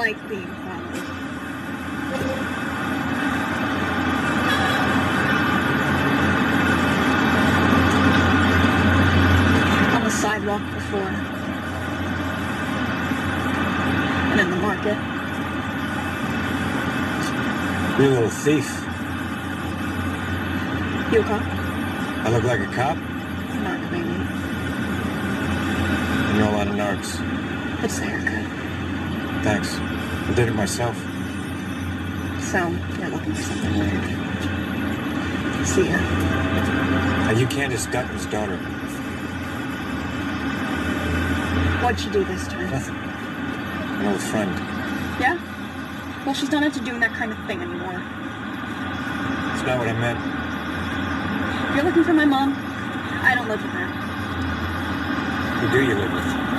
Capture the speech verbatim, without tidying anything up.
like being followed. On the sidewalk before. And in the market. You're a little thief. You a cop? I look like a cop? Not maybe. I know a lot of narcs. It's the haircut. Thanks. I did it myself. So, you're looking for something weird. See ya. Are you Candace Dutton's daughter? What'd she do this time? Nothing. An old friend. Yeah? Well, she's not into doing that kind of thing anymore. That's not what I meant. You're looking for my mom? I don't live with her. Who do you live with?